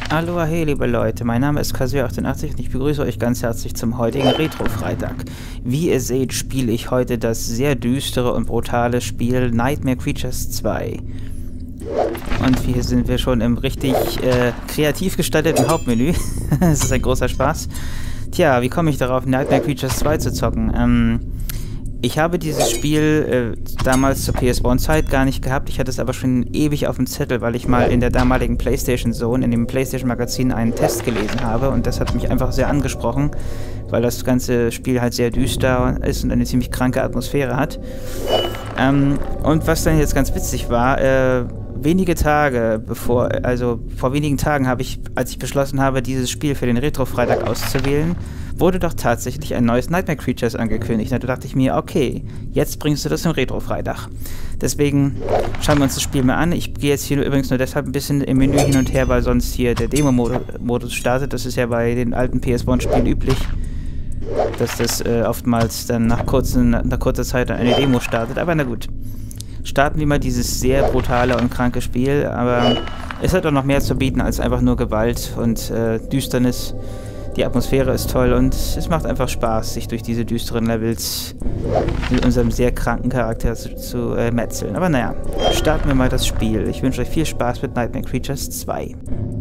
Hallo, hey, liebe Leute, mein Name ist Kazuya88 und ich begrüße euch ganz herzlich zum heutigen Retro-Freitag. Wie ihr seht, spiele ich heute das sehr düstere und brutale Spiel Nightmare Creatures 2. Und hier sind wir schon im richtig kreativ gestalteten Hauptmenü. Es ist ein großer Spaß. Tja, wie komme ich darauf, Nightmare Creatures 2 zu zocken? Ich habe dieses Spiel damals zur PS1-Zeit gar nicht gehabt. Ich hatte es aber schon ewig auf dem Zettel, weil ich mal in der damaligen PlayStation Zone, in dem PlayStation-Magazin, einen Test gelesen habe. Und das hat mich einfach sehr angesprochen, weil das ganze Spiel halt sehr düster ist und eine ziemlich kranke Atmosphäre hat. Und was dann jetzt ganz witzig war, vor wenigen Tagen habe ich, als ich beschlossen habe, dieses Spiel für den Retro-Freitag auszuwählen, wurde doch tatsächlich ein neues Nightmare Creatures angekündigt. Da dachte ich mir, okay, jetzt bringst du das im Retro-Freitag. Deswegen schauen wir uns das Spiel mal an. Ich gehe jetzt hier übrigens nur deshalb ein bisschen im Menü hin und her, weil sonst hier der Demo-Modus startet. Das ist ja bei den alten PS1-Spielen üblich, dass das oftmals dann nach kurzer Zeit eine Demo startet. Aber na gut. Starten wir mal dieses sehr brutale und kranke Spiel, aber es hat auch noch mehr zu bieten als einfach nur Gewalt und Düsternis. Die Atmosphäre ist toll und es macht einfach Spaß, sich durch diese düsteren Levels mit unserem sehr kranken Charakter zu metzeln. Aber naja, starten wir mal das Spiel. Ich wünsche euch viel Spaß mit Nightmare Creatures 2.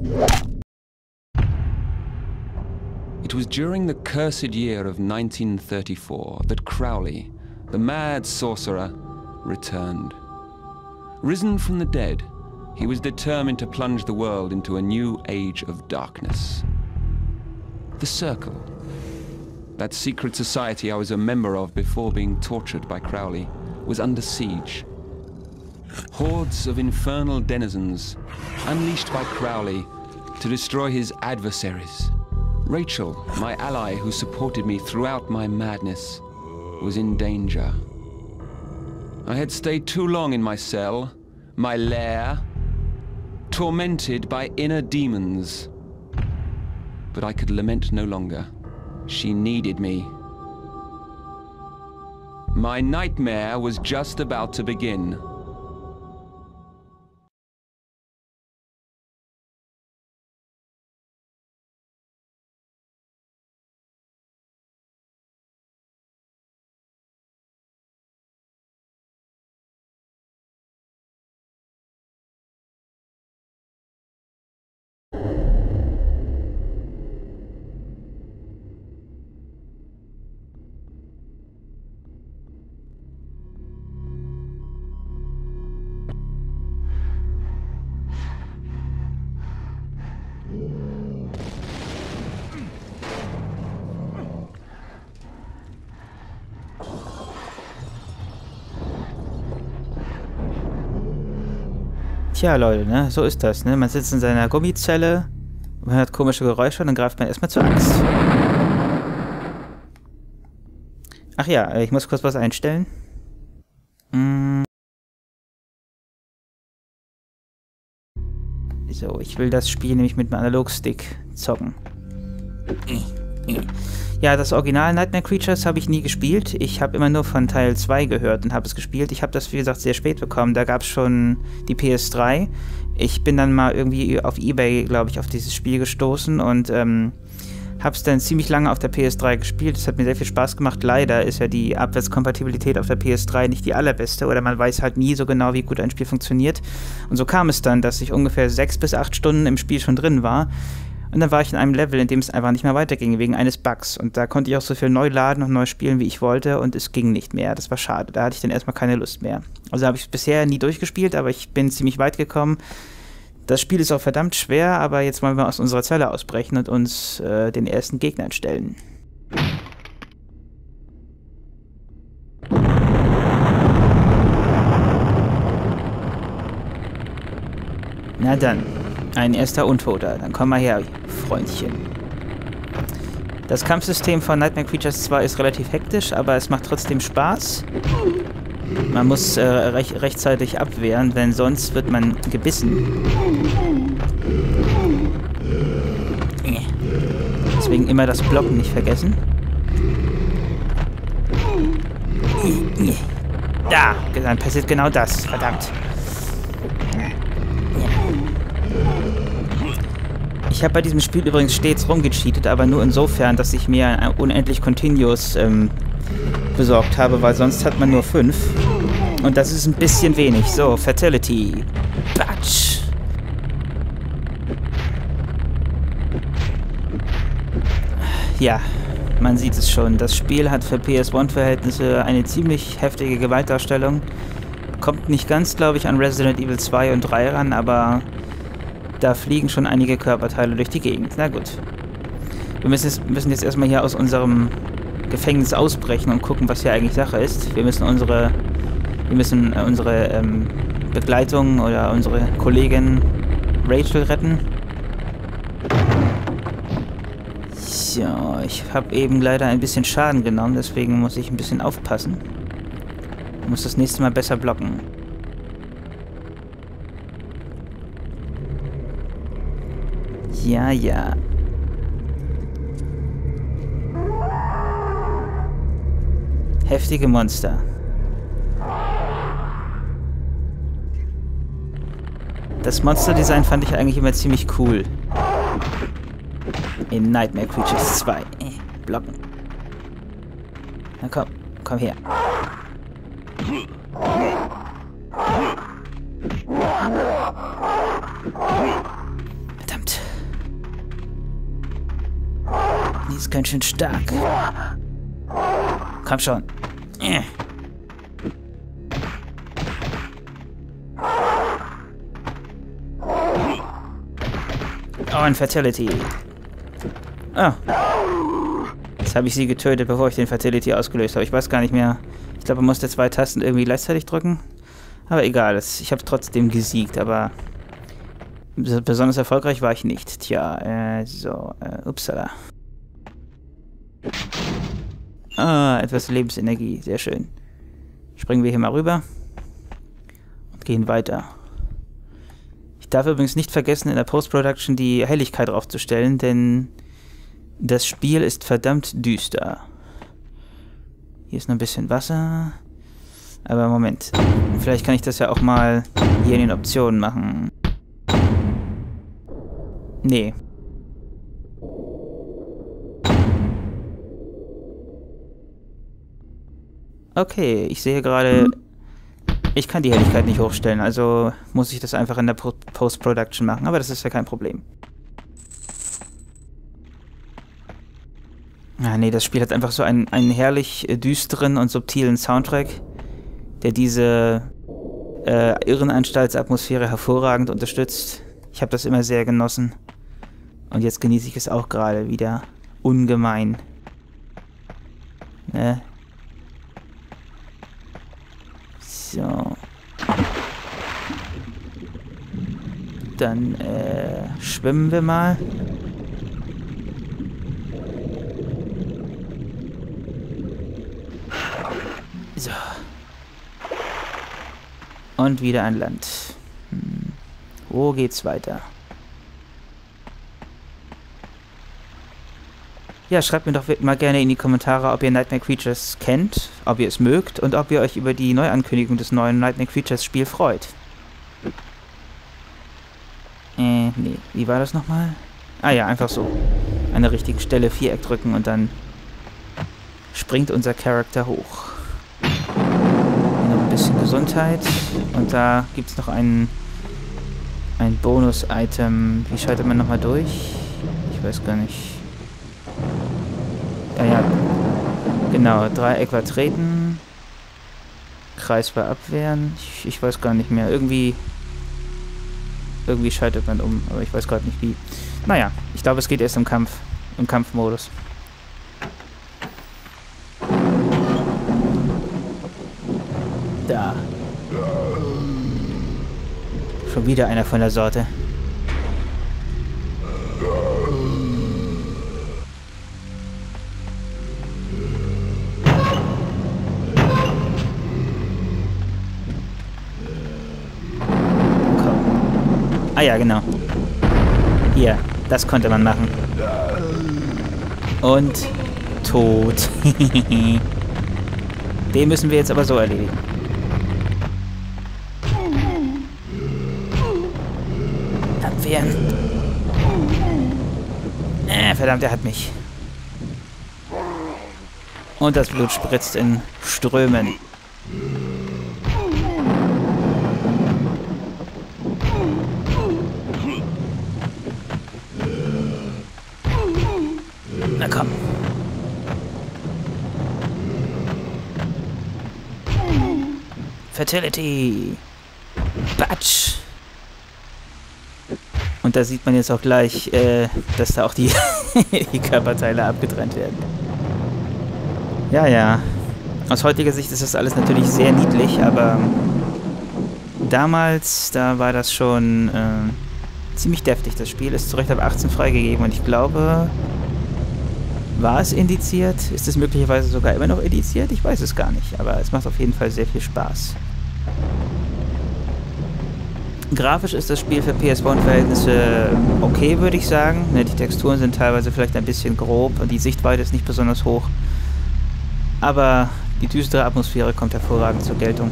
It was during the cursed year of 1934 that Crowley, the mad sorcerer, returned. Risen from the dead, he was determined to plunge the world into a new age of darkness. The Circle, that secret society I was a member of before being tortured by Crowley, was under siege. Hordes of infernal denizens, unleashed by Crowley to destroy his adversaries. Rachel, my ally who supported me throughout my madness, was in danger. I had stayed too long in my cell, my lair, tormented by inner demons. But I could lament no longer. She needed me. My nightmare was just about to begin. Tja, Leute, ne? So ist das, ne? Man sitzt in seiner Gummizelle, man hört komische Geräusche und dann greift man erstmal zur Axt. Ach ja, ich muss kurz was einstellen. So, ich will das Spiel nämlich mit dem Analogstick zocken. Ja, das Original Nightmare Creatures habe ich nie gespielt. Ich habe immer nur von Teil 2 gehört und habe es gespielt. Ich habe das, wie gesagt, sehr spät bekommen. Da gab es schon die PS3. Ich bin dann mal irgendwie auf eBay, glaube ich, auf dieses Spiel gestoßen und habe es dann ziemlich lange auf der PS3 gespielt. Es hat mir sehr viel Spaß gemacht. Leider ist ja die Abwärtskompatibilität auf der PS3 nicht die allerbeste oder man weiß halt nie so genau, wie gut ein Spiel funktioniert. Und so kam es dann, dass ich ungefähr 6 bis 8 Stunden im Spiel schon drin war. Und dann war ich in einem Level, in dem es einfach nicht mehr weiterging, wegen eines Bugs. Und da konnte ich auch so viel neu laden und neu spielen, wie ich wollte. Und es ging nicht mehr. Das war schade. Da hatte ich dann erstmal keine Lust mehr. Also habe ich es bisher nie durchgespielt, aber ich bin ziemlich weit gekommen. Das Spiel ist auch verdammt schwer, aber jetzt wollen wir aus unserer Zelle ausbrechen und uns den ersten Gegnern stellen. Na dann. Ein erster Untoter. Dann komm mal her, Freundchen. Das Kampfsystem von Nightmare Creatures 2 ist relativ hektisch, aber es macht trotzdem Spaß. Man muss rechtzeitig abwehren, denn sonst wird man gebissen. Deswegen immer das Blocken nicht vergessen. Da, dann passiert genau das. Verdammt. Ich habe bei diesem Spiel übrigens stets rumgecheatet, aber nur insofern, dass ich mir ein unendlich Continuous besorgt habe, weil sonst hat man nur 5. Und das ist ein bisschen wenig. So, Fatality. Batsch. Ja, man sieht es schon. Das Spiel hat für PS1-Verhältnisse eine ziemlich heftige Gewaltdarstellung. Kommt nicht ganz, glaube ich, an Resident Evil 2 und 3 ran, aber da fliegen schon einige Körperteile durch die Gegend. Na gut. Wir müssen jetzt erstmal hier aus unserem Gefängnis ausbrechen und gucken, was hier eigentlich Sache ist. Wir müssen unsere Begleitung oder unsere Kollegin Rachel retten. So, ich habe eben leider ein bisschen Schaden genommen, deswegen muss ich ein bisschen aufpassen. Ich muss das nächste Mal besser blocken. Ja, ja. Heftige Monster. Das Monsterdesign fand ich eigentlich immer ziemlich cool. In Nightmare Creatures 2. Blocken. Na komm, komm her. Verdammt. Die ist ganz schön stark. Komm schon. Oh, ein Fatality. Ah. Jetzt habe ich sie getötet, bevor ich den Fatality ausgelöst habe. Ich weiß gar nicht mehr. Ich glaube, man musste 2 Tasten irgendwie gleichzeitig drücken. Aber egal, ich habe trotzdem gesiegt, aber besonders erfolgreich war ich nicht. Tja, upsala. Ah, etwas Lebensenergie, sehr schön. Springen wir hier mal rüber und gehen weiter. Ich darf übrigens nicht vergessen, in der Post-Production die Helligkeit draufzustellen, denn das Spiel ist verdammt düster. Hier ist noch ein bisschen Wasser. Aber Moment. Vielleicht kann ich das ja auch mal hier in den Optionen machen. Nee. Okay, ich sehe gerade, ich kann die Helligkeit nicht hochstellen, also muss ich das einfach in der Post-Production machen, aber das ist ja kein Problem. Ah, nee, das Spiel hat einfach so einen herrlich düsteren und subtilen Soundtrack, der diese Irrenanstaltsatmosphäre hervorragend unterstützt. Ich habe das immer sehr genossen. Und jetzt genieße ich es auch gerade wieder ungemein. Ne? So. Dann schwimmen wir mal. So. Und wieder an Land. Wo geht's weiter? Ja, schreibt mir doch mal gerne in die Kommentare, ob ihr Nightmare Creatures kennt, ob ihr es mögt und ob ihr euch über die Neuankündigung des neuen Nightmare Creatures Spiel freut. Nee, wie war das nochmal? Ah ja, einfach so. An der richtigen Stelle Viereck drücken und dann springt unser Charakter hoch. Noch ein bisschen Gesundheit und da gibt es noch ein Bonus-Item. Wie schaltet man nochmal durch? Ich weiß gar nicht. Ja, genau, Dreieck war treten, Kreis war abwehren, ich weiß gar nicht mehr, irgendwie schaltet man um, aber ich weiß gerade nicht wie. Naja, ich glaube, es geht erst im Kampfmodus. Da. Schon wieder einer von der Sorte. Ah ja, genau. Hier, das konnte man machen. Und tot. Den müssen wir jetzt aber so erledigen. Abwehren. Verdammt, er hat mich. Und das Blut spritzt in Strömen. Na komm. Fatality. Batsch. Und da sieht man jetzt auch gleich, dass da auch die, die Körperteile abgetrennt werden. Ja, ja. Aus heutiger Sicht ist das alles natürlich sehr niedlich, aber damals, da war das schon ziemlich deftig. Das Spiel ist zu Recht ab 18 freigegeben und ich glaube, war es indiziert? Ist es möglicherweise sogar immer noch indiziert? Ich weiß es gar nicht, aber es macht auf jeden Fall sehr viel Spaß. Grafisch ist das Spiel für PS1-Verhältnisse okay, würde ich sagen. Die Texturen sind teilweise vielleicht ein bisschen grob und die Sichtweite ist nicht besonders hoch. Aber die düstere Atmosphäre kommt hervorragend zur Geltung.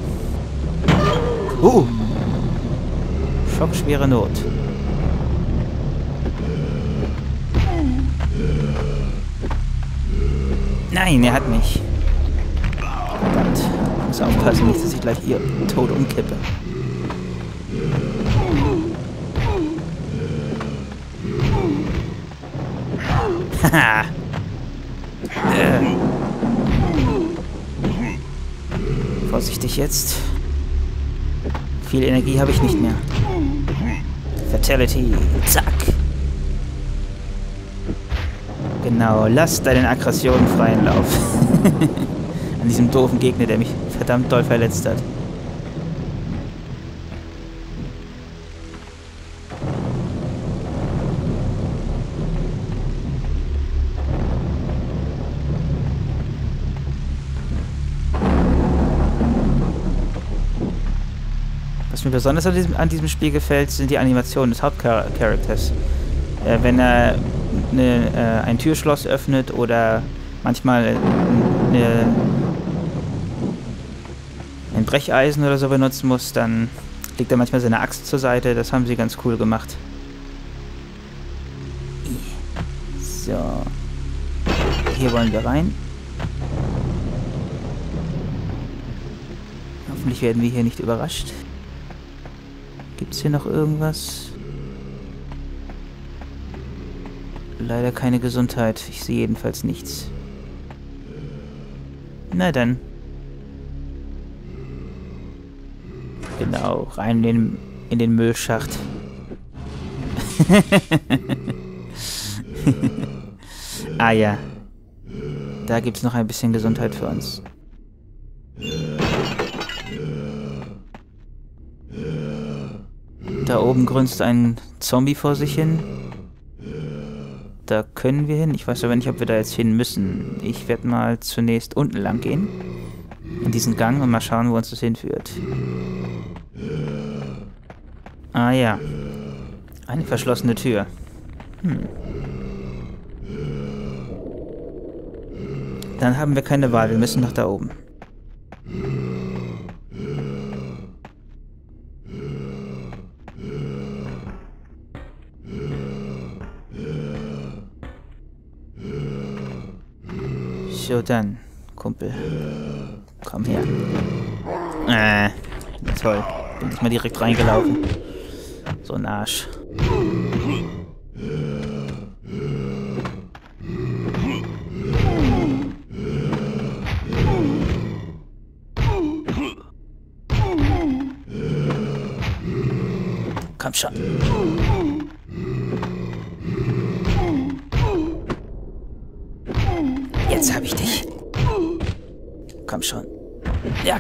Schockschwere Not. Nein, er hat mich. Verdammt. Ich muss aufpassen, nicht, dass ich gleich ihr tot umkippe. Haha. Vorsichtig jetzt. Viel Energie habe ich nicht mehr. Fatality. Zack. Genau, lass deinen Aggressionen freien Lauf. An diesem doofen Gegner, der mich verdammt doll verletzt hat. Was mir besonders an diesem Spiel gefällt, sind die Animationen des Hauptcharakters. Wenn er ein Türschloss öffnet oder manchmal ein Brecheisen oder so benutzen muss, dann legt er manchmal seine Axt zur Seite. Das haben sie ganz cool gemacht. So. Hier wollen wir rein. Hoffentlich werden wir hier nicht überrascht. Gibt es hier noch irgendwas? Leider keine Gesundheit. Ich sehe jedenfalls nichts. Na dann. Genau, rein in den Müllschacht. Ah ja. Da gibt es noch ein bisschen Gesundheit für uns. Da oben grunzt ein Zombie vor sich hin. Da können wir hin. Ich weiß aber nicht, ob wir da jetzt hin müssen. Ich werde mal zunächst unten lang gehen. In diesen Gang und mal schauen, wo uns das hinführt. Ah ja. Eine verschlossene Tür. Dann haben wir keine Wahl. Wir müssen nach da oben. So dann, Kumpel. Komm her. Toll. Bin nicht mal direkt reingelaufen. So ein Arsch. Komm schon. Jetzt hab ich dich. Komm schon. Jack.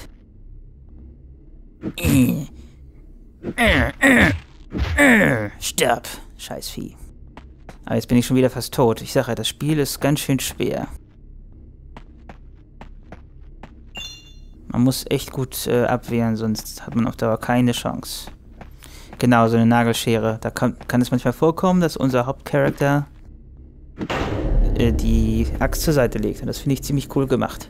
Stirb. Scheiß Vieh. Aber jetzt bin ich schon wieder fast tot. Ich sage ja, das Spiel ist ganz schön schwer. Man muss echt gut abwehren, sonst hat man auf Dauer keine Chance. Genau, so eine Nagelschere. Da kann es manchmal vorkommen, dass unser Hauptcharakter die Axt zur Seite legt. Und das finde ich ziemlich cool gemacht.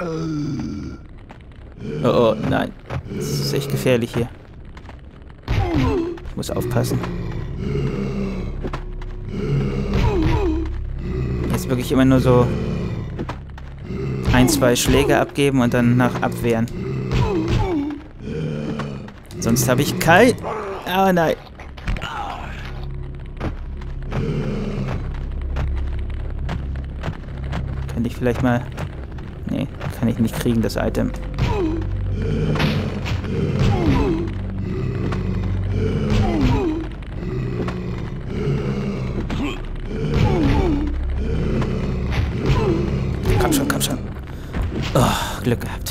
Oh, oh, nein. Das ist echt gefährlich hier. Ich muss aufpassen. Jetzt wirklich immer nur so 1, 2 Schläge abgeben und dann nach abwehren. Sonst habe ich kein... Oh nein. Kann ich vielleicht mal... Nee, kann ich nicht kriegen, das Item. Komm schon, komm schon. Oh, Glück gehabt.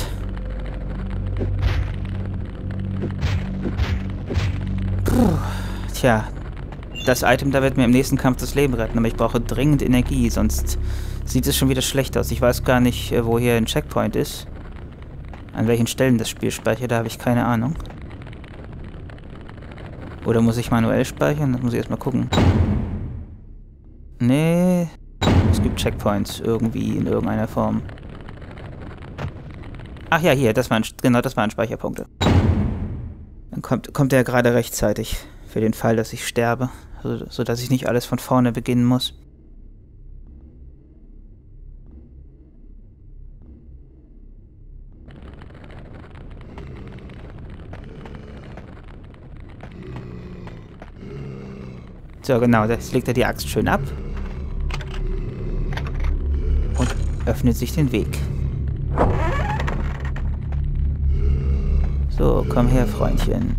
Puh. Tja, das Item da wird mir im nächsten Kampf das Leben retten, aber ich brauche dringend Energie, sonst sieht es schon wieder schlecht aus. Ich weiß gar nicht, wo hier ein Checkpoint ist. An welchen Stellen das Spiel speichert, da habe ich keine Ahnung. Oder muss ich manuell speichern? Das muss ich erstmal gucken. Nee, es gibt Checkpoints irgendwie in irgendeiner Form. Ach ja, hier, das waren Speicherpunkte. Dann kommt er gerade rechtzeitig für den Fall, dass ich sterbe, sodass ich nicht alles von vorne beginnen muss. So, genau, jetzt legt er die Axt schön ab und öffnet sich den Weg. So, komm her, Freundchen.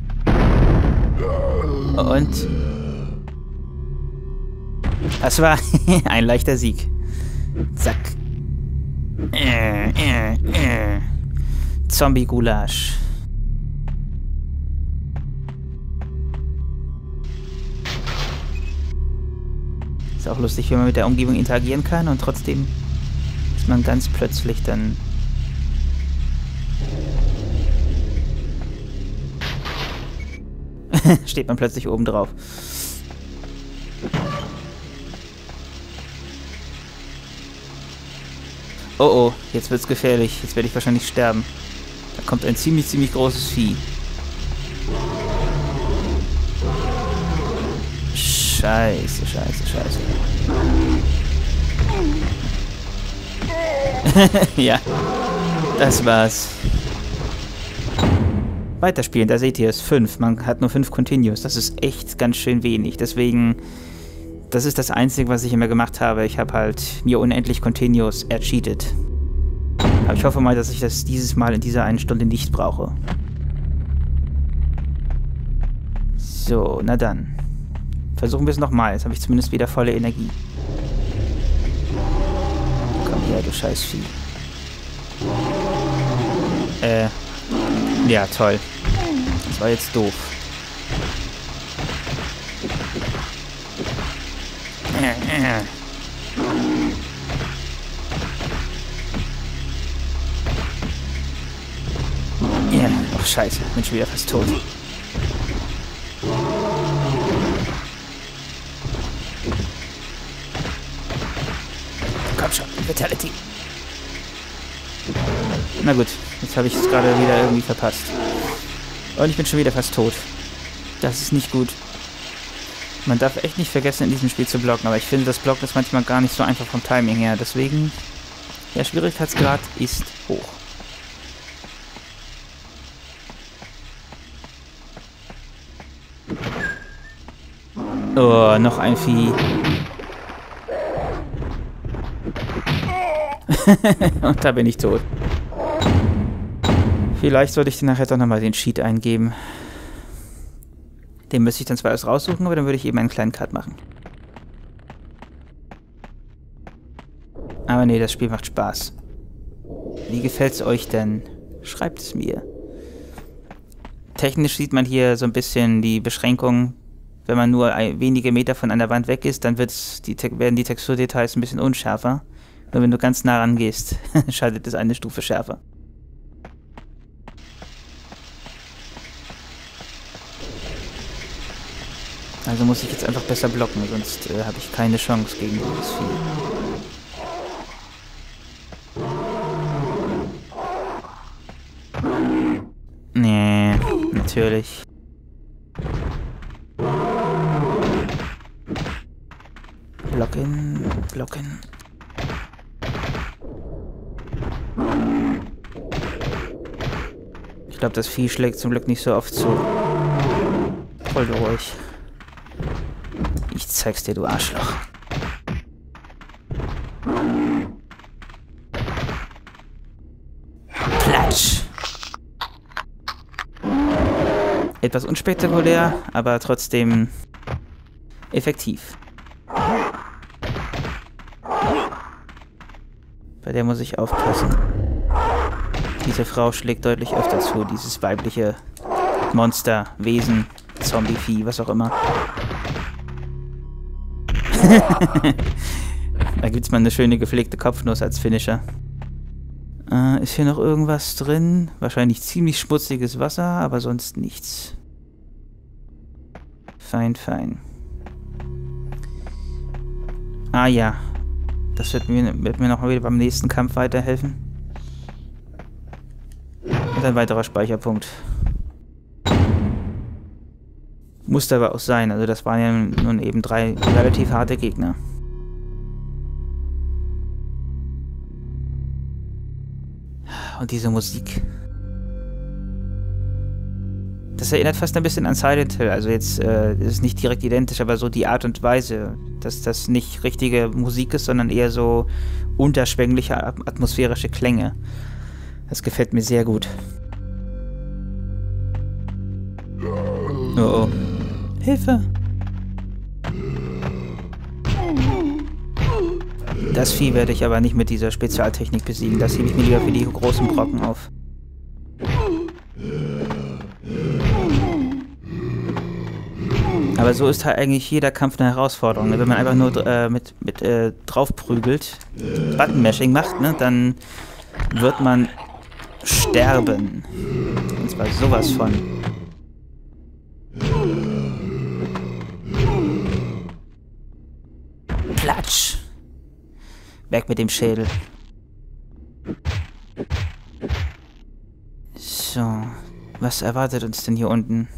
Und... Das war ein leichter Sieg. Zack. Zombie-Gulasch. Ist auch lustig, wenn man mit der Umgebung interagieren kann und trotzdem ist man ganz plötzlich dann... steht man plötzlich oben drauf. Oh oh, jetzt wird's gefährlich. Jetzt werde ich wahrscheinlich sterben. Da kommt ein ziemlich großes Vieh. Scheiße, scheiße, scheiße. Ja, das war's. Weiterspielen, da seht ihr es, 5. Man hat nur 5 Continues. Das ist echt ganz schön wenig. Deswegen, das ist das Einzige, was ich immer gemacht habe. Ich habe halt mir unendlich Continues ercheatet. Aber ich hoffe mal, dass ich das dieses Mal in dieser einen Stunde nicht brauche. So, na dann. Versuchen wir es nochmal. Jetzt habe ich zumindest wieder volle Energie. Komm her, du Scheißvieh. Ja, toll. Das war jetzt doof. Ja, ach scheiße, bin schon wieder fast tot. Komm schon, Fatality. Na gut, jetzt habe ich es gerade wieder irgendwie verpasst. Und ich bin schon wieder fast tot. Das ist nicht gut. Man darf echt nicht vergessen, in diesem Spiel zu blocken, aber ich finde, das Blocken ist manchmal gar nicht so einfach vom Timing her. Deswegen, der Schwierigkeitsgrad ist hoch. Oh, noch ein Vieh. Und da bin ich tot. Vielleicht sollte ich dir nachher doch nochmal den Cheat eingeben. Den müsste ich dann zwar erst raussuchen, aber dann würde ich eben einen kleinen Cut machen. Aber nee, das Spiel macht Spaß. Wie gefällt's euch denn? Schreibt es mir. Technisch sieht man hier so ein bisschen die Beschränkung. Wenn man nur wenige Meter von einer Wand weg ist, dann werden die Texturdetails ein bisschen unschärfer. Nur wenn du ganz nah rangehst, schaltet es eine Stufe schärfer. Also muss ich jetzt einfach besser blocken, sonst habe ich keine Chance gegen dieses Vieh. natürlich. Login, Login. Ich glaube, das Vieh schlägt zum Glück nicht so oft zu. Voll ruhig. Ich zeig's dir, du Arschloch. Platsch. Etwas unspektakulär, aber trotzdem effektiv. Bei der muss ich aufpassen. Diese Frau schlägt deutlich öfter zu, dieses weibliche Monster, Wesen, Zombie-Vieh, was auch immer. Da gibt's mal eine schöne gepflegte Kopfnuss als Finisher. Ist hier noch irgendwas drin? Wahrscheinlich ziemlich schmutziges Wasser, aber sonst nichts. Fein, fein. Ah ja. Das wird mir noch mal wieder beim nächsten Kampf weiterhelfen. Und ein weiterer Speicherpunkt. Musste aber auch sein. Also das waren ja nun eben 3 relativ harte Gegner. Und diese Musik. Das erinnert fast ein bisschen an Silent Hill. Also jetzt ist nicht direkt identisch, aber so die Art und Weise, dass das nicht richtige Musik ist, sondern eher so unterschwängliche atmosphärische Klänge. Das gefällt mir sehr gut. Oh oh. Hilfe! Das Vieh werde ich aber nicht mit dieser Spezialtechnik besiegen. Das hebe ich mir lieber für die großen Brocken auf. Aber so ist halt eigentlich jeder Kampf eine Herausforderung. Ne? Wenn man einfach nur draufprügelt, Button-Mashing macht, ne? Dann wird man sterben. Und zwar sowas von. Platsch! Weg mit dem Schädel. So, was erwartet uns denn hier unten?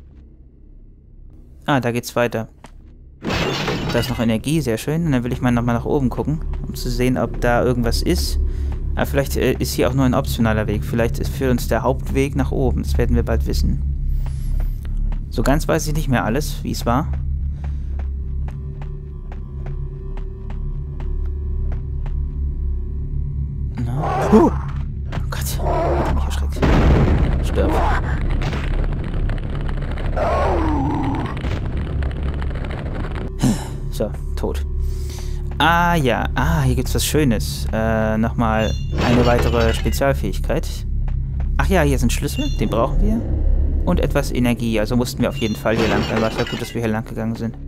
Ah, da geht's weiter. Da ist noch Energie, sehr schön. Und dann will ich mal nochmal nach oben gucken, um zu sehen, ob da irgendwas ist. Aber vielleicht ist hier auch nur ein optionaler Weg. Vielleicht ist für uns der Hauptweg nach oben. Das werden wir bald wissen. So ganz weiß ich nicht mehr alles, wie es war. Na. Oh Gott, hat mich erschreckt. Stirb. So, tot. Ah ja, hier gibt's was Schönes. Nochmal eine weitere Spezialfähigkeit. Ach ja, hier ist ein Schlüssel, den brauchen wir. Und etwas Energie, also mussten wir auf jeden Fall hier lang. Dann war es ja gut, dass wir hier lang gegangen sind.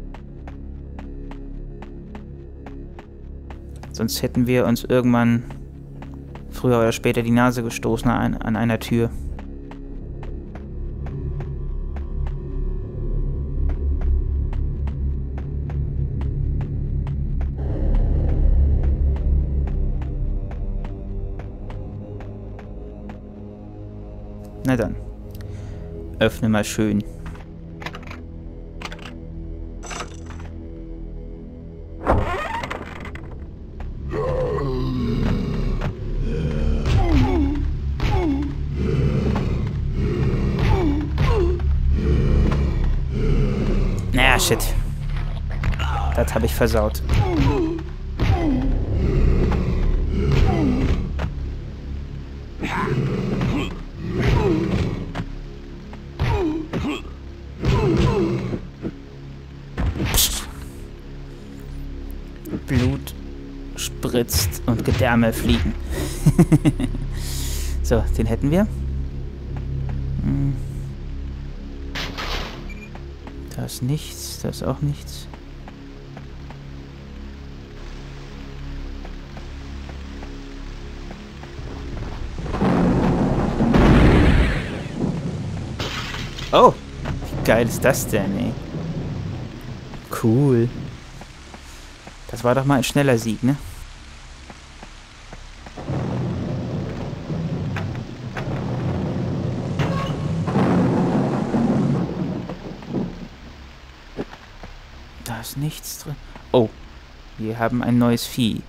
Sonst hätten wir uns irgendwann früher oder später die Nase gestoßen an einer Tür. Na dann. Öffne mal schön. Naja, shit. Das habe ich versaut. Blut spritzt und Gedärme fliegen. So, den hätten wir. Da ist nichts, da ist auch nichts. Oh, wie geil ist das denn, ey? Cool. Das war doch mal ein schneller Sieg, ne? ist nichts drin. Oh, wir haben ein neues Vieh.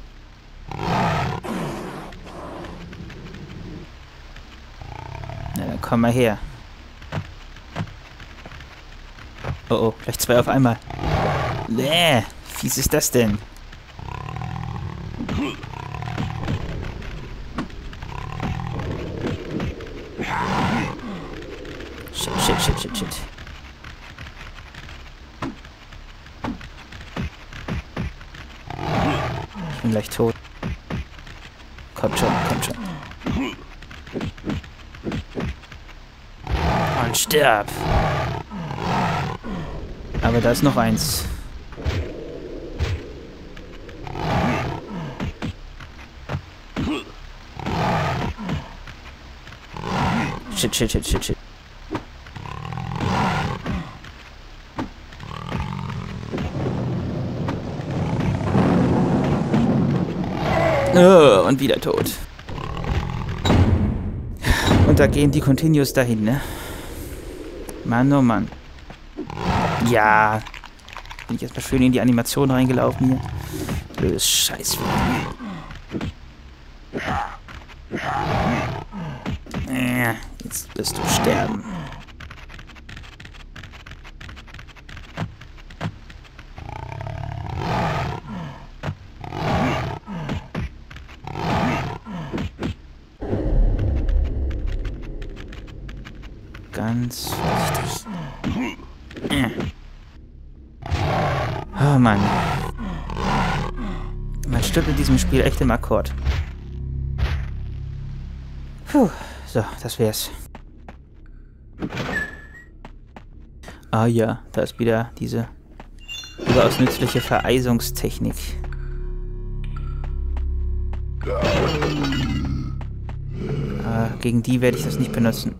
Na, dann komm mal her. Oh, oh, gleich 2 auf einmal. Wie fies ist das denn? Shit. Ich bin gleich tot. Kommt schon. Und stirb! Aber da ist noch eins. Shit. Oh, und wieder tot. Und da gehen die Continues dahin, ne? Mann, oh Mann. Ja. Bin ich jetzt mal schön in die Animation reingelaufen hier. Blödes Scheiß. Jetzt wirst du sterben. Ganz vorsichtig. Oh Mann. Man stirbt in diesem Spiel echt im Akkord. Puh. So, das wär's. Ah ja, da ist wieder diese überaus nützliche Vereisungstechnik. Gegen die werde ich das nicht benutzen.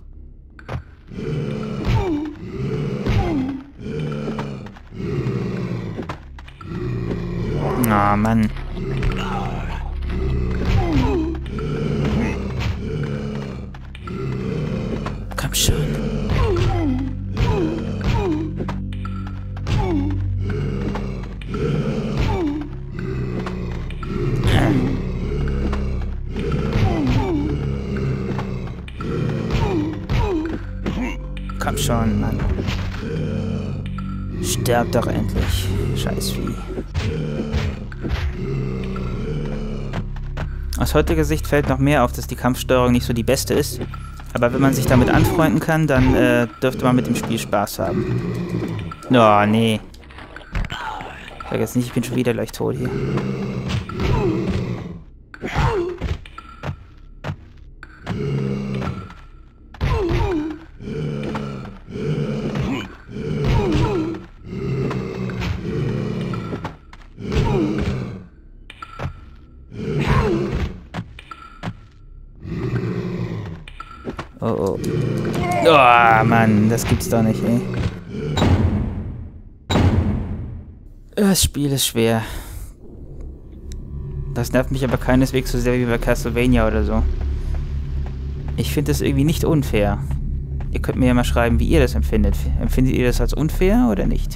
Ah, Mann. Komm schon. Komm schon, Mann. Sterb doch endlich, Scheißvieh. Aus heutiger Sicht fällt noch mehr auf, dass die Kampfsteuerung nicht so die beste ist. Aber wenn man sich damit anfreunden kann, dann dürfte man mit dem Spiel Spaß haben. Oh, nee. Sag jetzt nicht, ich bin schon wieder gleich tot hier. Oh, oh. Oh, Mann, das gibt's doch nicht, ey. Das Spiel ist schwer. Das nervt mich aber keineswegs so sehr wie bei Castlevania oder so. Ich finde das irgendwie nicht unfair. Ihr könnt mir ja mal schreiben, wie ihr das empfindet. Empfindet ihr das als unfair oder nicht?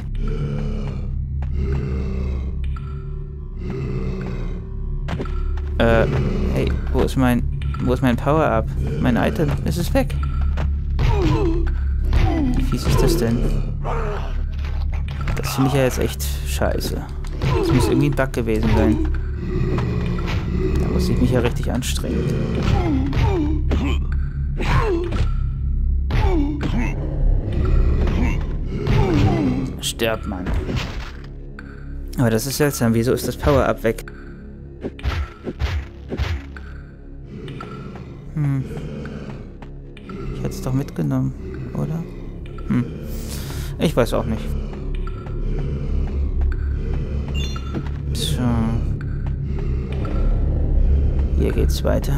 Hey, wo ist mein Power-Up? Mein Item? Es ist weg. Wie fies ist das denn? Das finde ich ja jetzt echt scheiße. Das muss irgendwie ein Bug gewesen sein. Da muss ich mich ja richtig anstrengen. Stirb, Mann. Aber das ist seltsam. Wieso ist das Power-Up weg? Ich hätte es doch mitgenommen, oder? Ich weiß auch nicht. So. Hier geht's weiter.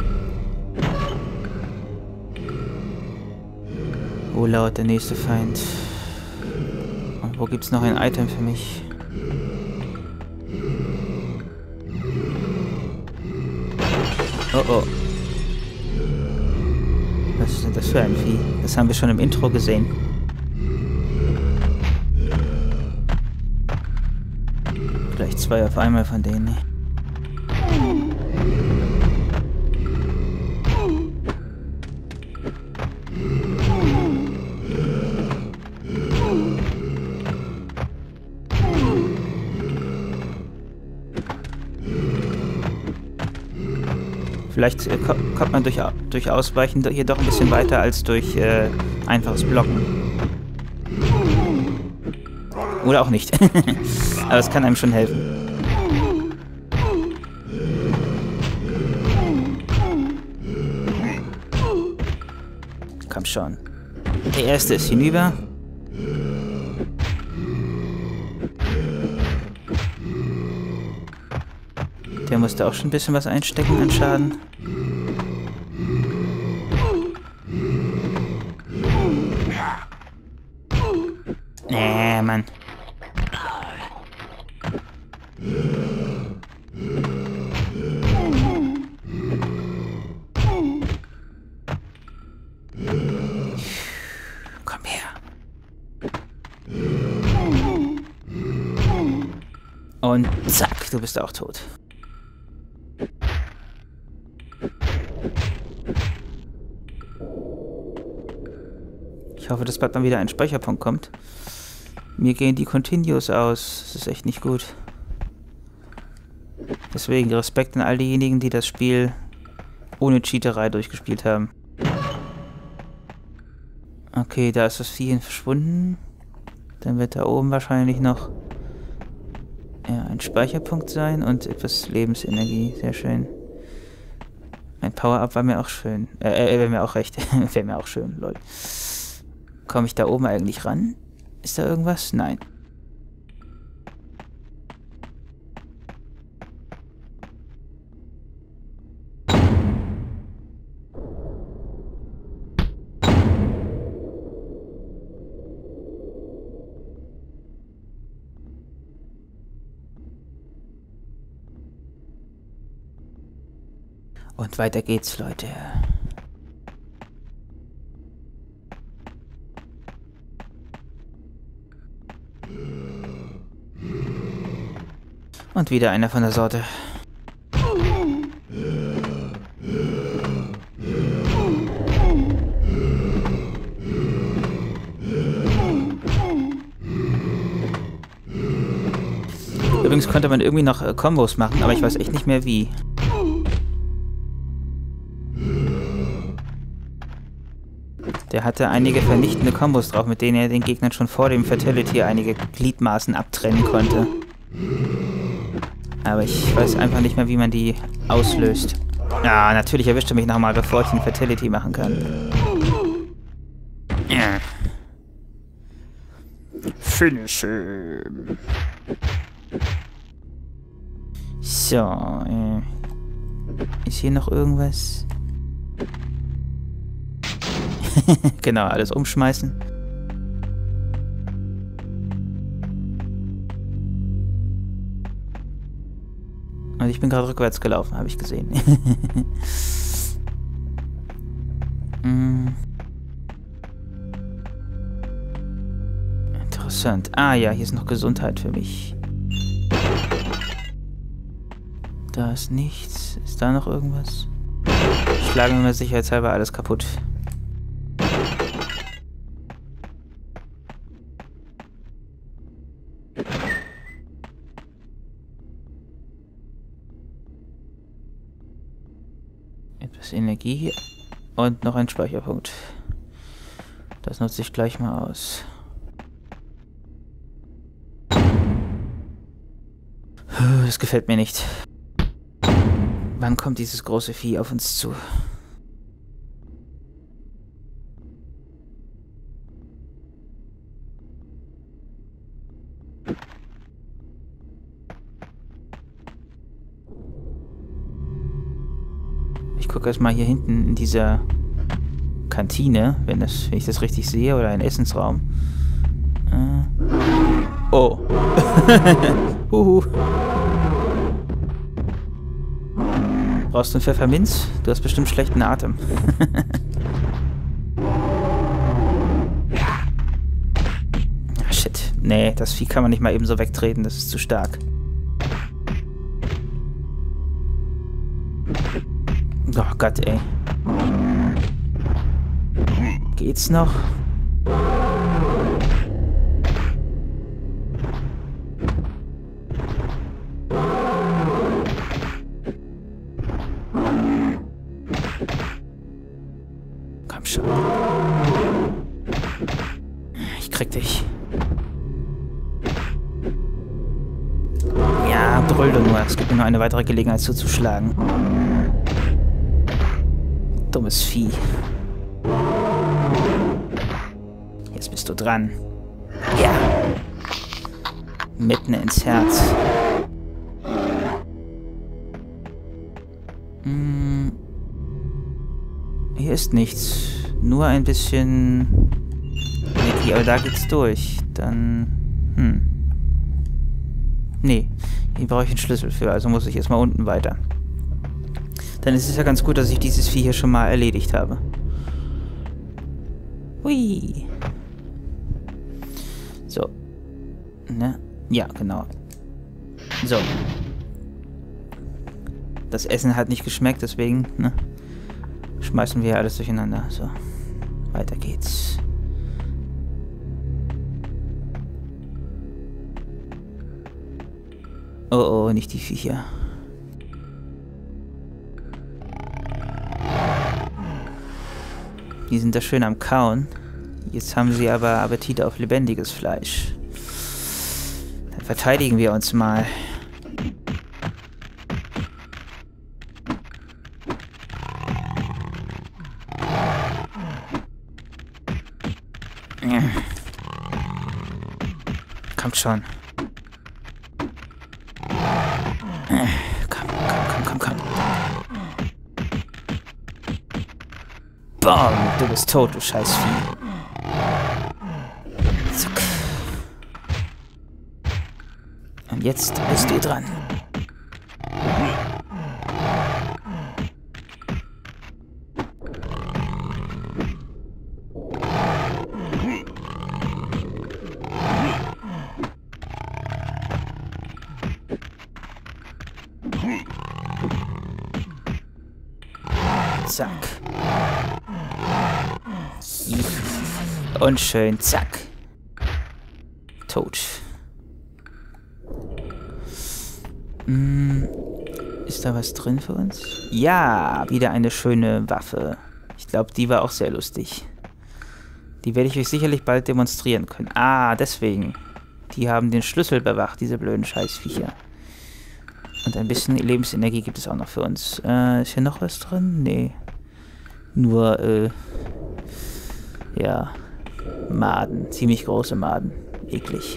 Wo lauert der nächste Feind? Und wo gibt's noch ein Item für mich? Oh oh. Was ist denn das für ein Vieh? Das haben wir schon im Intro gesehen. Gleich 2 auf einmal von denen. Ne? Vielleicht kommt man durch Ausweichen hier doch ein bisschen weiter als durch einfaches Blocken. Oder auch nicht. Aber es kann einem schon helfen. Komm schon. Der erste ist hinüber. Der musste auch schon ein bisschen was einstecken an Schaden. Nee, Mann. Komm her. Und zack, du bist auch tot. Ich hoffe, dass bald mal wieder ein Speicherpunkt kommt. Mir gehen die Continues aus. Das ist echt nicht gut. Deswegen Respekt an all diejenigen, die das Spiel ohne Cheaterei durchgespielt haben. Okay, da ist das Vieh verschwunden. Dann wird da oben wahrscheinlich noch ein Speicherpunkt sein und etwas Lebensenergie. Sehr schön. Ein Power-Up war mir auch schön. Wäre mir auch recht. Wäre mir auch schön, lol. Komme ich da oben eigentlich ran? Ist da irgendwas? Nein. Und weiter geht's, Leute. Und wieder einer von der Sorte. Übrigens konnte man irgendwie noch Kombos machen, aber ich weiß echt nicht mehr wie. Der hatte einige vernichtende Kombos drauf, mit denen er den Gegnern schon vor dem Fatality einige Gliedmaßen abtrennen konnte. Aber ich weiß einfach nicht mehr, wie man die auslöst. Ja, natürlich erwischt er mich nochmal, bevor ich den Fatality machen kann. Ja. Finish him. So, ist hier noch irgendwas? Genau, alles umschmeißen. Und ich bin gerade rückwärts gelaufen, habe ich gesehen. Interessant. Ah ja, hier ist noch Gesundheit für mich. Da ist nichts. Ist da noch irgendwas? Schlagen wir mal sicherheitshalber alles kaputt. Etwas Energie hier. Und noch ein Speicherpunkt. Das nutze ich gleich mal aus. Das gefällt mir nicht. Wann kommt dieses große Vieh auf uns zu? Ich gucke erstmal hier hinten in dieser Kantine, wenn ich das richtig sehe, oder ein Essensraum. Oh. Huhu. Brauchst du einen Pfefferminz? Du hast bestimmt schlechten Atem. Ah, shit. Nee, das Vieh kann man nicht mal eben so wegtreten, das ist zu stark. Oh Gott, ey. Geht's noch? Komm schon. Ich krieg dich. Ja, brüll doch nur. Es gibt mir nur eine weitere Gelegenheit zuzuschlagen. Dummes Vieh. Jetzt bist du dran. Ja. Mitten ins Herz. Hier ist nichts. Nur ein bisschen Energie, aber da geht's durch. Dann... Nee, hier brauche ich einen Schlüssel für, also muss ich erstmal unten weiter. Dann ist es ja ganz gut, dass ich dieses Vieh hier schon mal erledigt habe. Hui. So. Ne? Ja, genau. So. Das Essen hat nicht geschmeckt, deswegen, ne? Schmeißen wir alles durcheinander. So. Weiter geht's. Oh, oh, nicht die Viecher. Die sind da schön am Kauen. Jetzt haben sie aber Appetit auf lebendiges Fleisch. Dann verteidigen wir uns mal. Kommt schon. Komm. Bam, du bist tot, du Scheißvieh. Zack. Und jetzt bist du dran. Zack. Und schön, zack. Tot. Ist da was drin für uns? Ja, wieder eine schöne Waffe. Ich glaube, die war auch sehr lustig. Die werde ich euch sicherlich bald demonstrieren können. Ah, deswegen. Die haben den Schlüssel bewacht, diese blöden Scheißviecher. Und ein bisschen Lebensenergie gibt es auch noch für uns. Ist hier noch was drin? Nee. Nur, ja, Maden. Ziemlich große Maden. Eklig.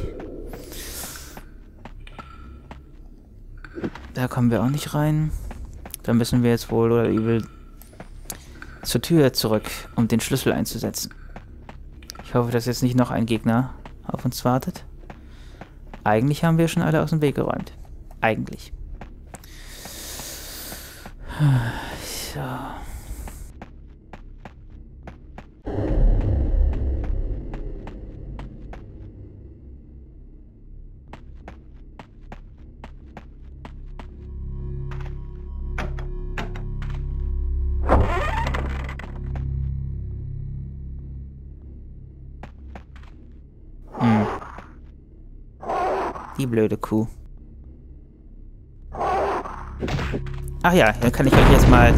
Da kommen wir auch nicht rein. Dann müssen wir jetzt wohl oder übel zur Tür zurück, um den Schlüssel einzusetzen. Ich hoffe, dass jetzt nicht noch ein Gegner auf uns wartet. Eigentlich haben wir schon alle aus dem Weg geräumt. Eigentlich. So. Die blöde Kuh. Ach ja, dann kann ich euch jetzt mal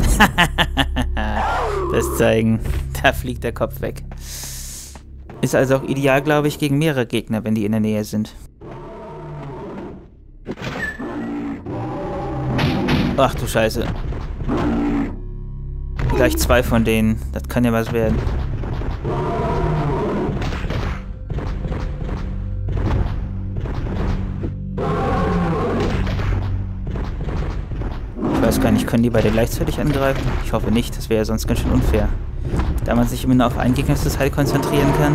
das zeigen. Da fliegt der Kopf weg. Ist also auch ideal, glaube ich, gegen mehrere Gegner, wenn die in der Nähe sind. Ach du Scheiße. Gleich 2 von denen. Das kann ja was werden. Ich weiß gar nicht, können die beide gleichzeitig angreifen? Ich hoffe nicht, das wäre ja sonst ganz schön unfair. Da man sich immer nur auf einen Gegner zur Zeit konzentrieren kann.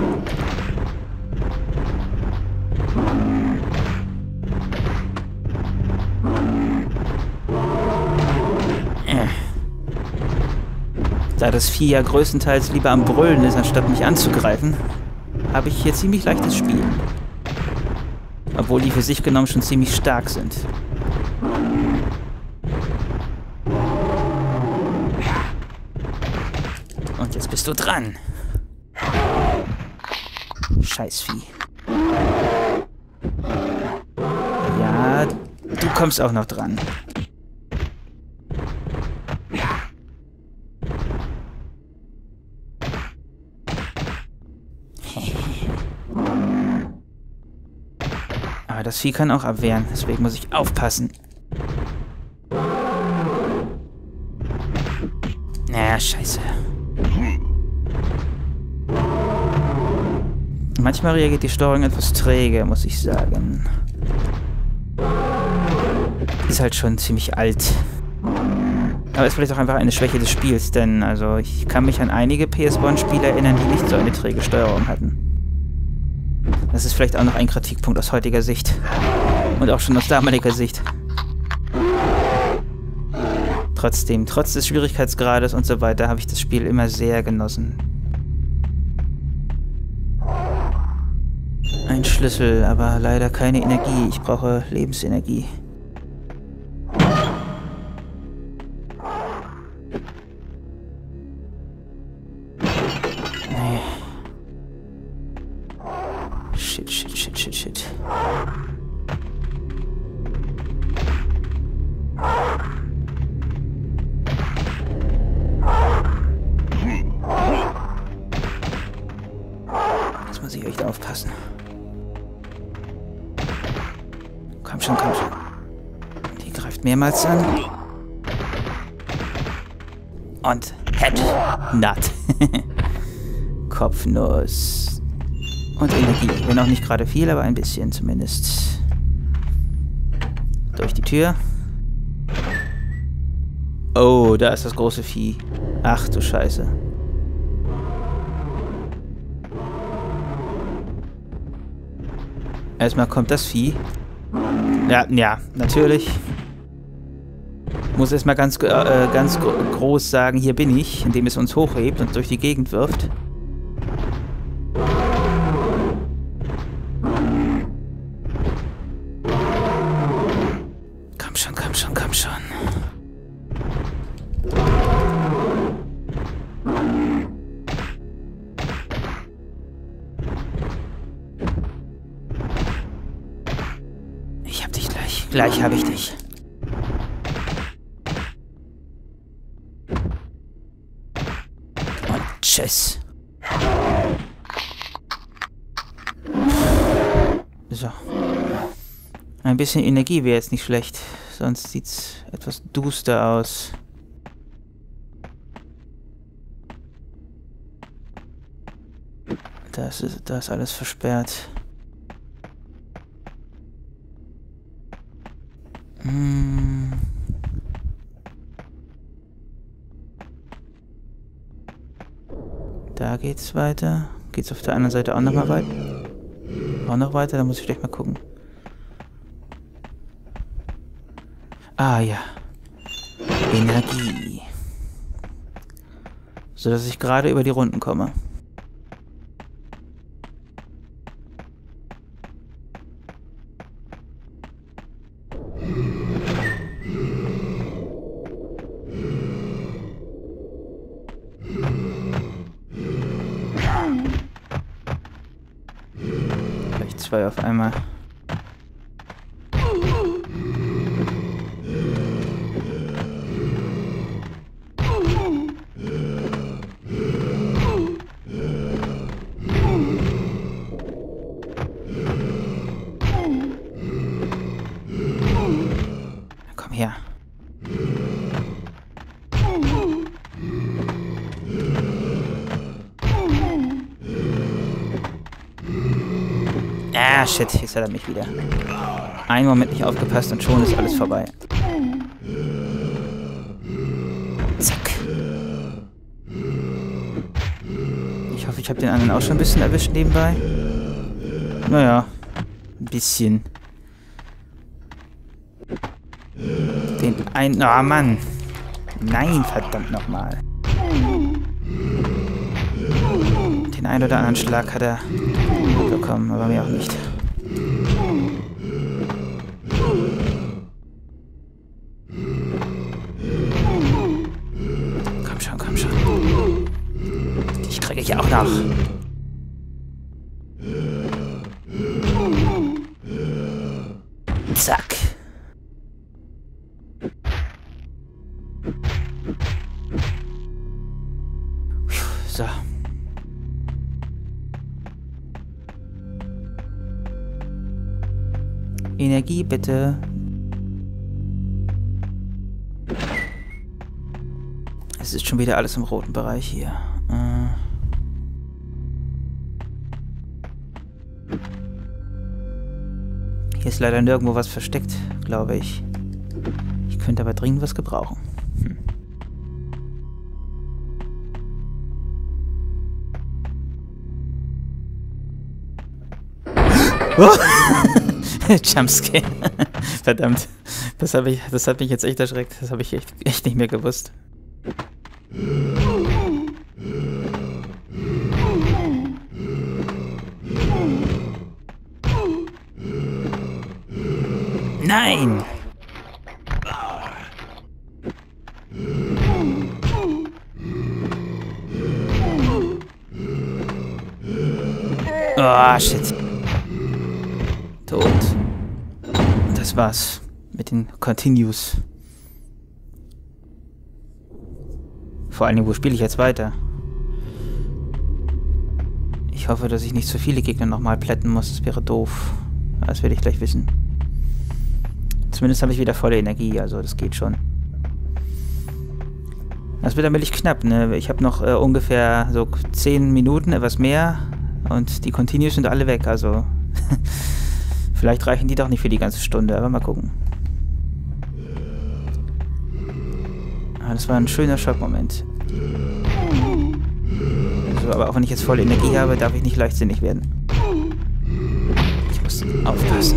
Da das Vieh ja größtenteils lieber am Brüllen ist, anstatt mich anzugreifen, habe ich hier ziemlich leichtes Spiel. Obwohl die für sich genommen schon ziemlich stark sind. Jetzt bist du dran. Scheißvieh. Ja, du kommst auch noch dran. Aber das Vieh kann auch abwehren, deswegen muss ich aufpassen. Naja, scheiße. Manchmal reagiert die Steuerung etwas träge, muss ich sagen. Ist halt schon ziemlich alt. Aber ist vielleicht auch einfach eine Schwäche des Spiels, denn also ich kann mich an einige PS1-Spiele erinnern, die nicht so eine träge Steuerung hatten. Das ist vielleicht auch noch ein Kritikpunkt aus heutiger Sicht. Und auch schon aus damaliger Sicht. Trotzdem, trotz des Schwierigkeitsgrades und so weiter, habe ich das Spiel immer sehr genossen. Ein Schlüssel, aber leider keine Energie. Ich brauche Lebensenergie. Nee. Shit. Jetzt muss ich echt aufpassen. Komm schon. Die greift mehrmals an. Und Headnut. Kopfnuss. Und Energie. Wenn auch nicht gerade viel, aber ein bisschen zumindest. Durch die Tür. Oh, da ist das große Vieh. Ach du Scheiße. Erstmal kommt das Vieh. Ja, natürlich. Muss erstmal ganz groß sagen, hier bin ich, indem es uns hochhebt und durch die Gegend wirft. Komm schon. Ich hab dich gleich. Gleich hab ich dich. Und tschüss. So. Ein bisschen Energie wäre jetzt nicht schlecht. Sonst sieht's etwas duster aus. Da ist alles versperrt. Da geht's weiter. Geht's auf der anderen Seite auch nochmal weiter? Auch noch weiter? Da muss ich vielleicht mal gucken. Ah ja. Energie. So dass ich gerade über die Runden komme. Vielleicht zwei auf einmal. Komm her. Ah, shit, jetzt hat er mich wieder. Einen Moment nicht aufgepasst und schon ist alles vorbei. Zack. Ich hoffe, ich habe den anderen auch schon ein bisschen erwischt nebenbei. Naja, ein bisschen. Den einen... Oh, Mann. Nein, verdammt nochmal. Den einen oder anderen Schlag hat er bekommen, aber mir auch nicht. Komm schon. Ich auch noch. Zack. So. Energie bitte. Es ist schon wieder alles im roten Bereich hier. Hier ist leider nirgendwo was versteckt, glaube ich. Ich könnte aber dringend was gebrauchen. Jumpscare. Verdammt. Das hat mich jetzt echt erschreckt. Das habe ich echt nicht mehr gewusst. Nein! Oh, shit. Tot. Das war's mit den Continues. Vor allen Dingen, wo spiele ich jetzt weiter? Ich hoffe, dass ich nicht so viele Gegner nochmal plätten muss. Das wäre doof. Das werde ich gleich wissen. Zumindest habe ich wieder volle Energie, also das geht schon. Das wird allmählich knapp, ne? Ich habe noch ungefähr so 10 Minuten, etwas mehr. Und die Continues sind alle weg, also... Vielleicht reichen die doch nicht für die ganze Stunde, aber mal gucken. Ah, das war ein schöner Schockmoment. Also, aber auch wenn ich jetzt volle Energie habe, darf ich nicht leichtsinnig werden. Ich muss aufpassen.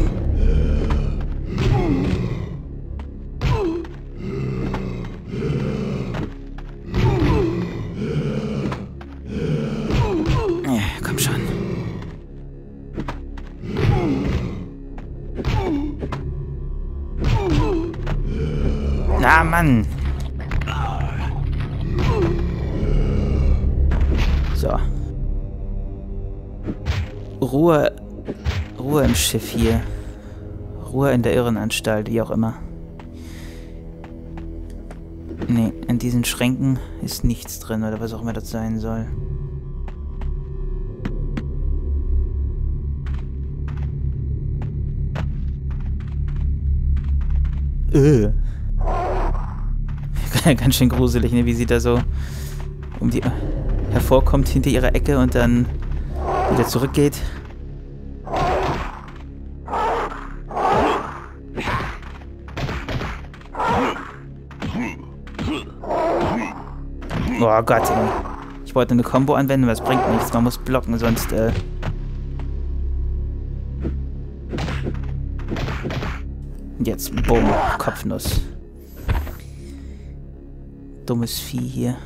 Ja, komm schon. Na, Mann! So. Ruhe im Schiff hier. Ruhe in der Irrenanstalt, wie auch immer. Nee, in diesen Schränken ist nichts drin, oder was auch immer das sein soll. Ganz schön gruselig, ne? Wie sie da so hervorkommt hinter ihrer Ecke und dann wieder zurückgeht. Oh Gott, ey. Ich wollte eine Combo anwenden, aber es bringt nichts. Man muss blocken, sonst jetzt, bumm, Kopfnuss. Dummes Vieh hier.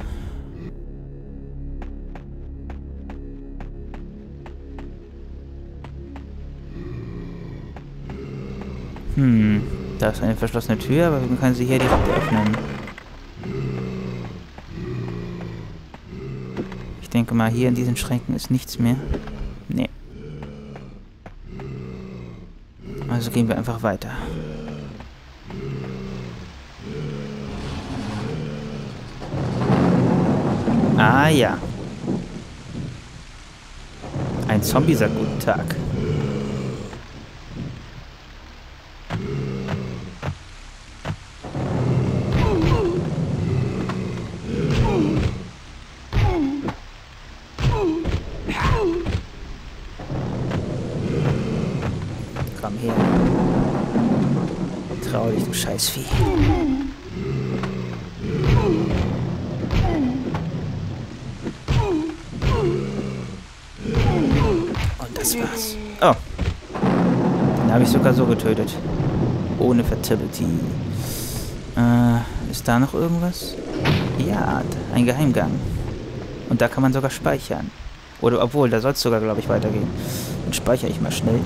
Da ist eine verschlossene Tür, aber man kann sie hier direkt öffnen. Ich denke mal, hier in diesen Schränken ist nichts mehr. Nee. Also gehen wir einfach weiter. Ah ja. Ein Zombie sagt guten Tag. Komm her. Trau dich, du Scheißvieh. Das war's. Oh. Den habe ich sogar so getötet. Ohne Fertility. Ist da noch irgendwas? Ja, ein Geheimgang. Und da kann man sogar speichern. Oder obwohl, da soll es sogar, glaube ich, weitergehen. Dann speichere ich mal schnell.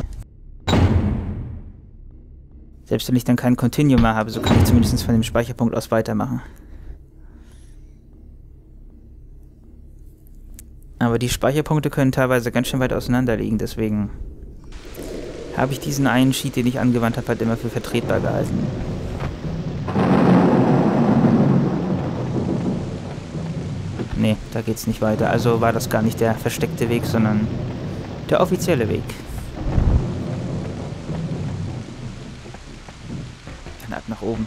Selbst wenn ich dann kein Continuum mehr habe, so kann ich zumindest von dem Speicherpunkt aus weitermachen. Aber die Speicherpunkte können teilweise ganz schön weit auseinander liegen, deswegen habe ich diesen einen Cheat, den ich angewandt habe, halt immer für vertretbar gehalten. Nee, da geht's nicht weiter. Also war das gar nicht der versteckte Weg, sondern der offizielle Weg. Dann ab nach oben.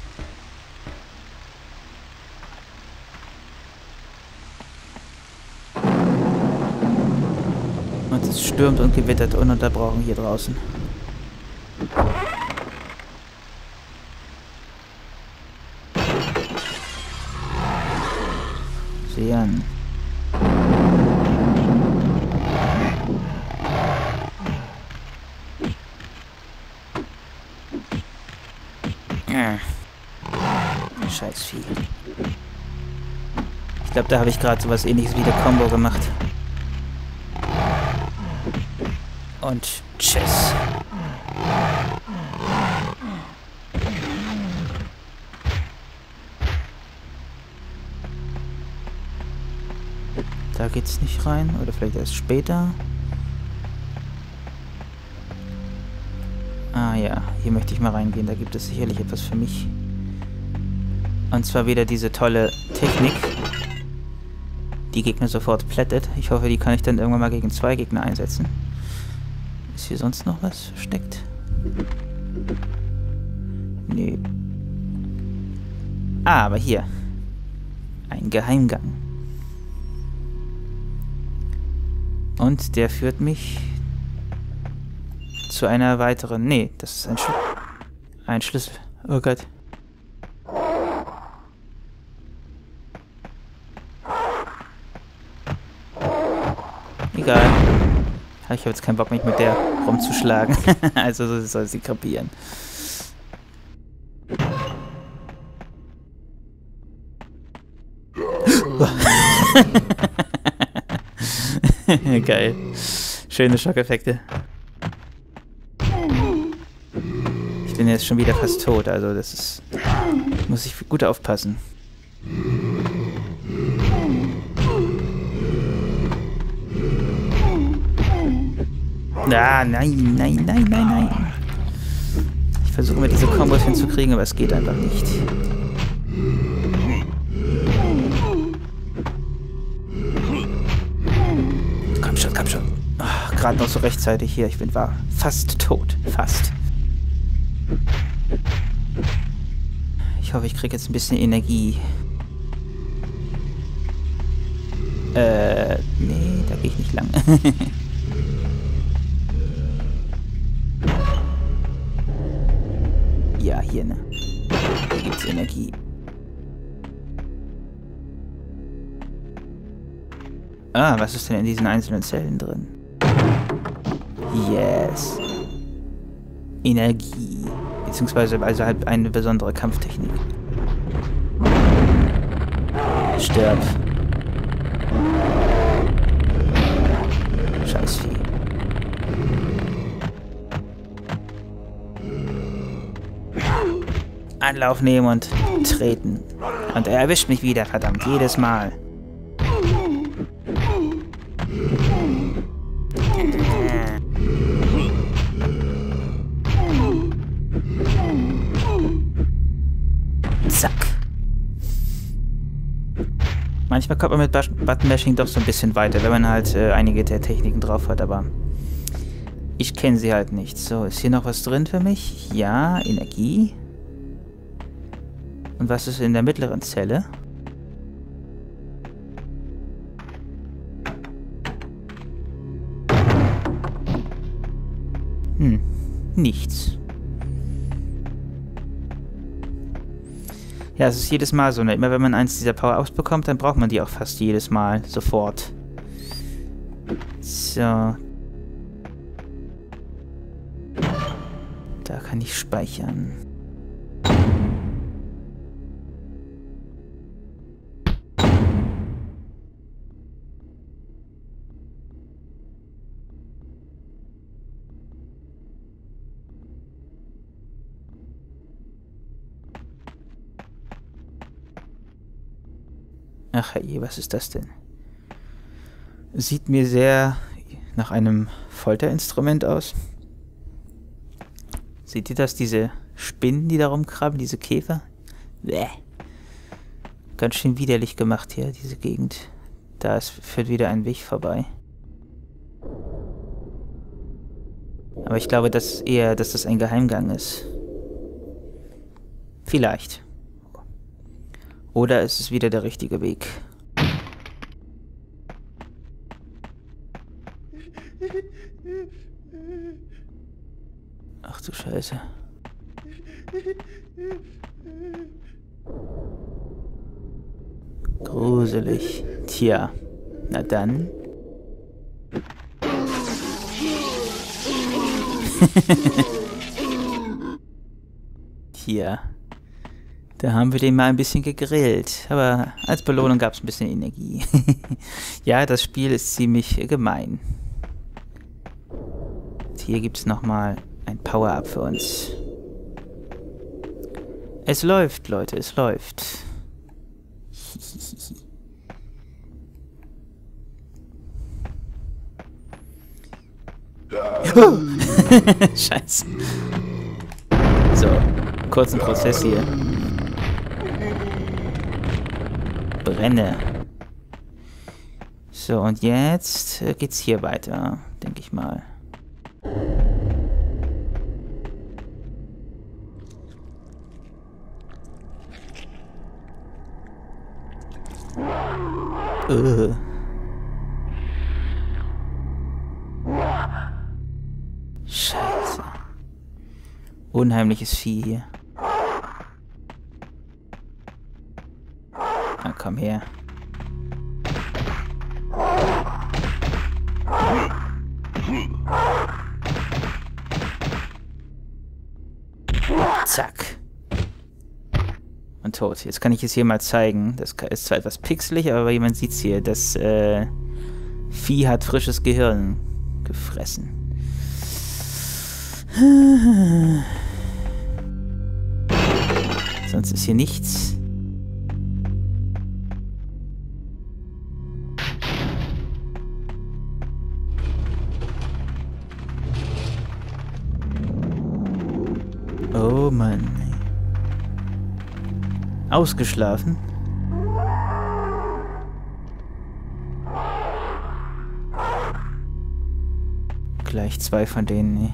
Und es stürmt und gewittert ununterbrochen hier draußen. Sieh an. Scheiß Vieh. Ich glaube, da habe ich gerade sowas ähnliches wie der Combo gemacht. Und tschüss. Da geht's nicht rein. Oder vielleicht erst später. Ah ja, hier möchte ich mal reingehen. Da gibt es sicherlich etwas für mich. Und zwar wieder diese tolle Technik, die Gegner sofort plättet. Ich hoffe, die kann ich dann irgendwann mal gegen 2 Gegner einsetzen. Ist hier sonst noch was versteckt? Nee. Ah, aber hier. Ein Geheimgang. Und der führt mich zu einer weiteren... Nee, das ist ein Schlüssel. Oh Gott. Egal. Ich habe jetzt keinen Bock, mich mit der rumzuschlagen. Also so soll sie kapieren. Geil. Schöne Schockeffekte. Ich bin jetzt schon wieder fast tot, also das ist... Muss ich gut aufpassen. Ah, nein, nein, nein, nein, nein. Ich versuche mir diese Kombos hinzukriegen, aber es geht einfach nicht. Komm schon, komm schon. Oh, gerade noch so rechtzeitig hier. War fast tot. Fast. Ich hoffe, ich kriege jetzt ein bisschen Energie. Nee, da gehe ich nicht lang. Ja, hier, ne? Hier gibt's Energie. Ah, was ist denn in diesen einzelnen Zellen drin? Yes. Energie. Beziehungsweise also halt eine besondere Kampftechnik. Stirb. Scheißvieh. Anlauf nehmen und treten. Und er erwischt mich wieder, verdammt, jedes Mal. Zack. Manchmal kommt man mit Button-Mashing doch so ein bisschen weiter, wenn man halt einige der Techniken drauf hat, aber ich kenne sie halt nicht. So, ist hier noch was drin für mich? Ja, Energie. Und was ist in der mittleren Zelle? Nichts. Ja, es ist jedes Mal so, ne? Immer wenn man eins dieser Power-Ups bekommt, dann braucht man die auch fast jedes Mal, sofort. So. Da kann ich speichern. Ach je, was ist das denn? Sieht mir sehr nach einem Folterinstrument aus. Seht ihr das? Diese Spinnen, die da rumkrabben, diese Käfer? Bäh. Ganz schön widerlich gemacht hier, diese Gegend. Da führt wieder ein Weg vorbei. Aber ich glaube, dass das ein Geheimgang ist. Vielleicht. Oder ist es wieder der richtige Weg? Ach du Scheiße. Gruselig. Tja, na dann. Tja, da haben wir den mal ein bisschen gegrillt, aber als Belohnung gab es ein bisschen Energie. Ja, das Spiel ist ziemlich gemein. Und hier gibt es nochmal ein Power-Up für uns. Es läuft, Leute, es läuft. Scheiße. So, kurzen Prozess hier. Brenne. So, und jetzt geht's hier weiter, denke ich mal. Scheiße. Unheimliches Vieh hier. Na komm her. Zack. Und tot. Jetzt kann ich es hier mal zeigen. Das ist zwar etwas pixelig, aber jemand sieht es hier. Das Vieh hat frisches Gehirn gefressen. Sonst ist hier nichts. Oh Mann. Ausgeschlafen? Gleich zwei von denen, ne?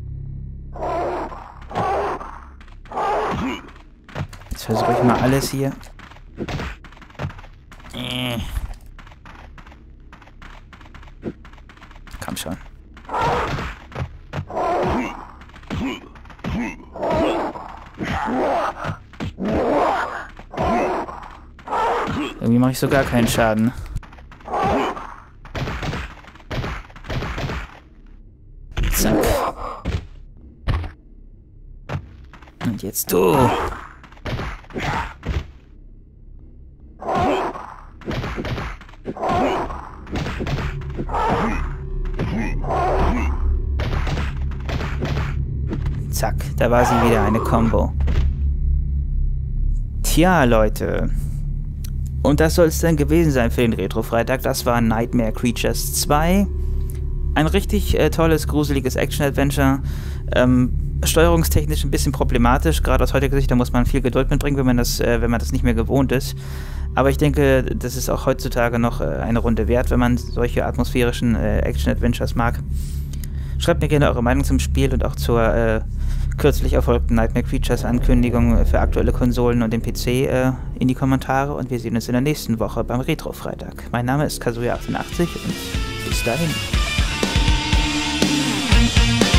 Jetzt versuche ich mal alles hier. Komm schon. Irgendwie mache ich so gar keinen Schaden. Zack. Und jetzt du. Zack, da war sie wieder, eine Combo. Tja, Leute. Und das soll es dann gewesen sein für den Retro-Freitag. Das war Nightmare Creatures 2. Ein richtig tolles, gruseliges Action-Adventure. Steuerungstechnisch ein bisschen problematisch. Gerade aus heutiger Sicht, da muss man viel Geduld mitbringen, wenn man das nicht mehr gewohnt ist. Aber ich denke, das ist auch heutzutage noch eine Runde wert, wenn man solche atmosphärischen Action-Adventures mag. Schreibt mir gerne eure Meinung zum Spiel und auch zur kürzlich erfolgten Nightmare Creatures Ankündigung für aktuelle Konsolen und den PC in die Kommentare und wir sehen uns in der nächsten Woche beim Retro-Freitag. Mein Name ist Kazuya88 und bis dahin.